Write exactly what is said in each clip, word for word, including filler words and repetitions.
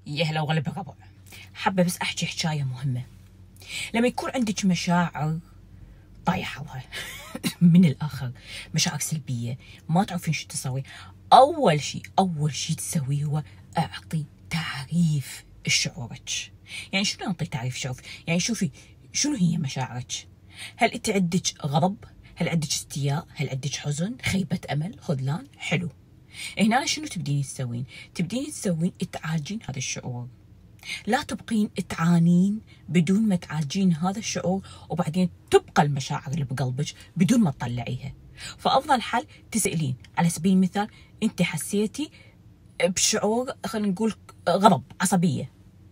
يا هلا وغلا بالربع. حابة بس أحكي حكاية مهمة. لما يكون عندك مشاعر طايحة من الآخر، مشاعر سلبية، ما تعرفين شو تسوي، أول شيء أول شيء تسويه هو أعطي تعريف شعورك. يعني شنو أعطي تعريف شعور؟ يعني شوفي شنو هي مشاعرك. هل أنت عندك غضب؟ هل عندك استياء؟ هل عندك حزن؟ خيبة أمل؟ خذلان؟ حلو. هنا شنو تبدين تسوين؟ تبدين تسوين تعالجين هذا الشعور. لا تبقين تعانين بدون ما تعالجين هذا الشعور، وبعدين تبقى المشاعر اللي بقلبك بدون ما تطلعيها. فأفضل حل تسألين. على سبيل المثال أنت حسيتي بشعور، خلينا نقول غضب، عصبية،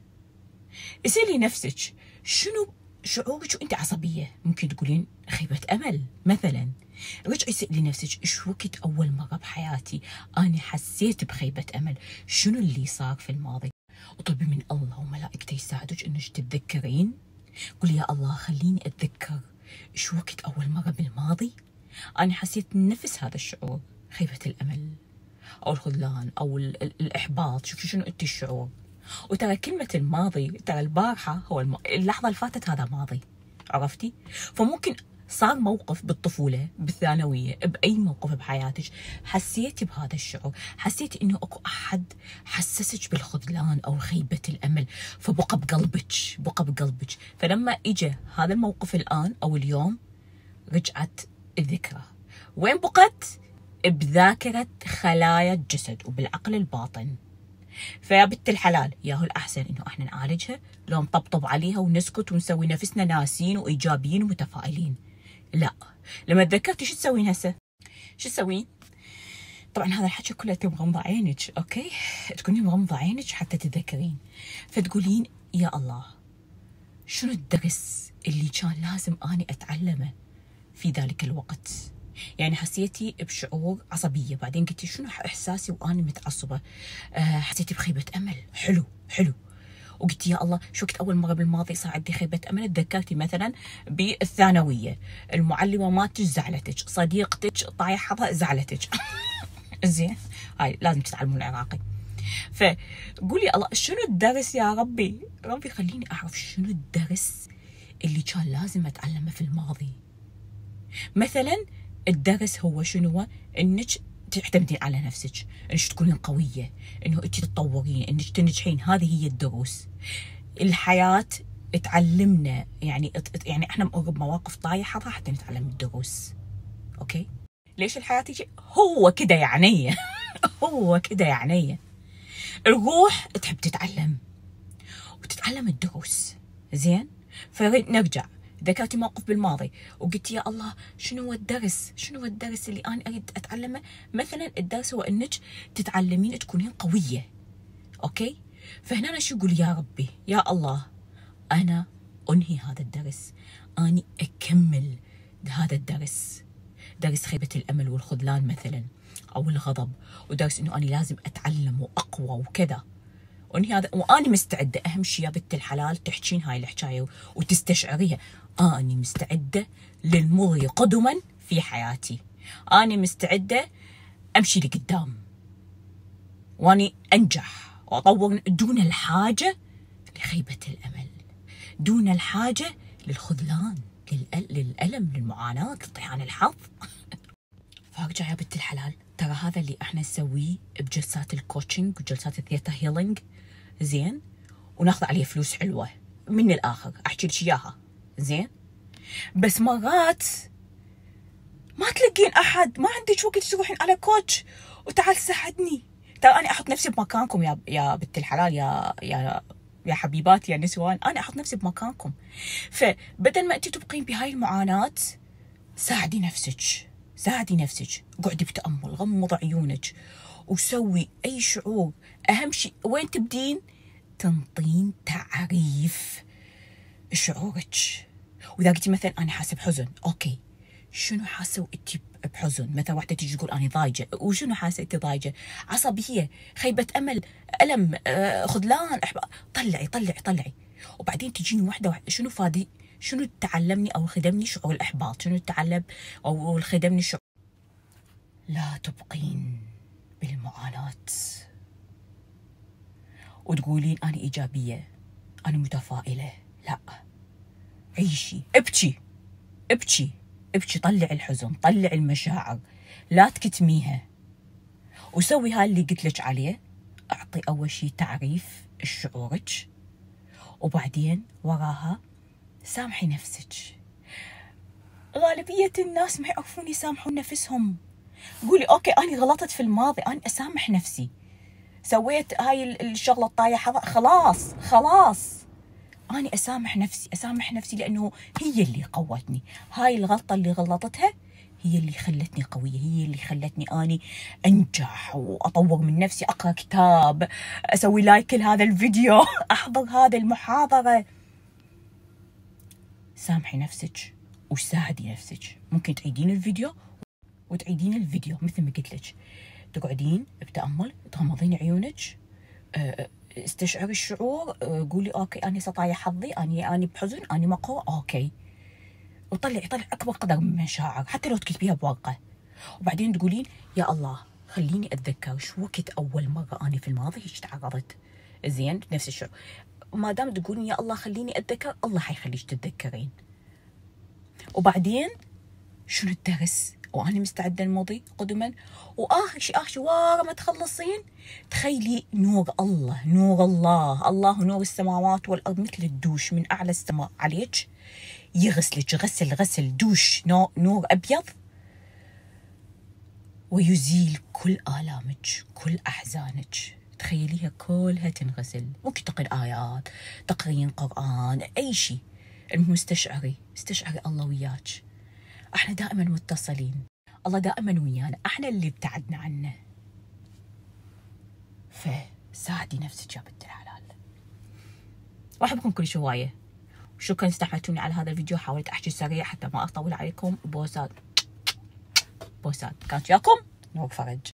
اسألي نفسك شنو شعورك وانت عصبية. ممكن تقولين خيبة أمل مثلا. رجعي سألي نفسك ايش وقت أول مرة بحياتي أنا حسيت بخيبة أمل، شنو اللي صار في الماضي. وطلبي من الله وملائكته يساعدك انك تتذكرين. قولي يا الله خليني اتذكر ايش وقت اول مره بالماضي انا حسيت نفس هذا الشعور، خيبه الامل او الخذلان او الاحباط. شوفي شنو انت الشعور. وترى كلمه الماضي، ترى البارحه هو الم... اللحظه اللي فاتت هذا ماضي، عرفتي؟ فممكن صار موقف بالطفولة، بالثانوية، بأي موقف بحياتك حسيتي بهذا الشعور، حسيتي إنه أكو أحد حسسك بالخذلان أو خيبة الأمل، فبقى بقلبك بقى بقلبك. فلما إجا هذا الموقف الآن أو اليوم رجعت الذكرى. وين بقت؟ بذاكرة خلايا الجسد وبالعقل الباطن. فيا بنت الحلال ياهو الأحسن إنه إحنا نعالجها لو نطبطب عليها ونسكت ونسوي نفسنا ناسين وإيجابيين ومتفائلين. لا، لما تذكرتي شو تسوين هسه؟ شو تسوين؟ طبعا هذا الحكي كله انت مغمضه عينك، اوكي؟ تكونين مغمضه عينك حتى تتذكرين، فتقولين يا الله شنو الدرس اللي كان لازم اني اتعلمه في ذلك الوقت. يعني حسيتي بشعور عصبيه، بعدين قلتي شنو احساسي وانا متعصبه؟ أه حسيتي بخيبه امل، حلو حلو. وقلت يا الله شو وقت اول مره بالماضي صار عندي خيبه امل. تذكرتي مثلا بالثانويه المعلمه مالتك زعلتك، صديقتك طايحه زعلتك زين، هاي لازم تتعلمون العراقي. فقولي الله شنو الدرس يا ربي، ربي خليني اعرف شنو الدرس اللي كان لازم اتعلمه في الماضي. مثلا الدرس هو شنو؟ هو انك تعتمدين على نفسك، انك تكونين قويه، انه انت تتطورين، انك تنجحين. هذه هي الدروس. الحياه تعلمنا، يعني يعني احنا نمر بمواقف طايحه حتى نتعلم الدروس. اوكي؟ ليش الحياه تجي؟ هو كده يعني هو كده يعني الروح تحب تتعلم وتتعلم الدروس. زين؟ فنرجع. ذكرتي موقف بالماضي وقلتي يا الله شنو هو الدرس؟ شنو هو الدرس اللي انا اريد اتعلمه؟ مثلا الدرس هو انك تتعلمين تكونين قويه. اوكي؟ فهنا أنا شو اقول؟ يا ربي يا الله انا انهي هذا الدرس، اني اكمل هذا الدرس، درس خيبه الامل والخذلان مثلا او الغضب، ودرس انه انا لازم اتعلم واقوى وكذا. واني هذا واني مستعده. اهم شيء يا بنت الحلال تحكين هاي الحكايه وتستشعريها. اني مستعده للمضي قدما في حياتي، اني مستعده امشي لقدام واني انجح واطور دون الحاجه لخيبه الامل، دون الحاجه للخذلان، للالم، للمعاناه، لطيحان الحظ. فارجع يا بنت الحلال، ترى هذا اللي احنا نسويه بجلسات الكوتشنج وجلسات الثيتا هيلينج، زين؟ وناخذ عليه فلوس حلوه من الاخر، احكي لك اياها، زين؟ بس مرات ما تلقين احد، ما عندك وقت تروحين على كوتش وتعال ساعدني. ترى انا احط نفسي بمكانكم يا يا بنت الحلال، يا يا يا حبيباتي يا نسوان، انا احط نفسي بمكانكم. فبدل ما انت تبقين بهاي المعاناه، ساعدي نفسك، ساعدي نفسك، قعدي بتأمل، غمض عيونك وسوي أي شعور. أهم شيء وين تبدين؟ تنطين تعريف شعورك. وإذا قلتي مثلا أنا حاسة بحزن، أوكي شنو حاسة وأنت بحزن؟ مثلا واحدة تيجي تقول أنا ضايجة، وشنو حاسة أنت ضايجة؟ عصبية، خيبة أمل، ألم، آه، خذلان، إحباط. طلعي طلعي طلعي. وبعدين تجيني واحدة واحدة، شنو فادي؟ شنو تعلمني او خدمني شعور الاحباط؟ شنو تعلم او خدمني شعور؟ لا تبقين بالمعاناه وتقولين أنا إيجابية، أنا متفائلة. لا، عيشي، ابكي ابكي ابكي، طلع الحزن، طلع المشاعر، لا تكتميها. وسوي هاي اللي قلت لك عليه. اعطي اول شيء تعريف شعورك، وبعدين وراها سامحي نفسك. غالبية الناس ما يعرفون يسامحون نفسهم. قولي اوكي انا غلطت في الماضي، انا اسامح نفسي، سويت هاي الشغلة الطايحة، خلاص خلاص أنا أسامح نفسي، أسامح نفسي لأنه هي اللي قوتني. هاي الغلطة اللي غلطتها هي اللي خلتني قوية، هي اللي خلتني أني أنجح وأطور من نفسي، أقرأ كتاب، أسوي لايك لهذا الفيديو، أحضر هذا المحاضرة. سامحي نفسك وساعدي نفسك. ممكن تعيدين الفيديو وتعيدين الفيديو مثل ما قلت لك، تقعدين بتأمل، تغمضين عيونك، استشعري الشعور، قولي اوكي انا سطايح حظي، اني اني بحزن، اني مقهور، اوكي، وطلعي طلع اكبر قدر من المشاعر حتى لو تكتبيها بورقه. وبعدين تقولين يا الله خليني اتذكر شو وقت اول مره اني في الماضي هيك تعرضت. زين، نفس الشعور. ما دام تقولين يا الله خليني اتذكر، الله حيخليك تتذكرين. وبعدين شنو الدرس؟ وانا مستعده الماضي قدما. واخر شيء اخر شيء ورا ما تخلصين تخيلي نور الله، نور الله، الله نور السماوات والارض، مثل الدوش من اعلى السماء عليك، يغسلك غسل غسل دوش نور ابيض، ويزيل كل الامك، كل احزانك. تخيليها كلها تنغسل. ممكن تقرين ايات، تقرين قران، اي شيء، المهم استشعري استشعري الله وياك. احنا دائما متصلين، الله دائما ويانا، احنا اللي ابتعدنا عنه. فساعدي نفسك يا بنت الحلال. واحبكم كل شويه، شكرا استحملتوني على هذا الفيديو. حاولت احكي سريع حتى ما اطول عليكم. بوسات بوسات، كانت وياكم نور فرج.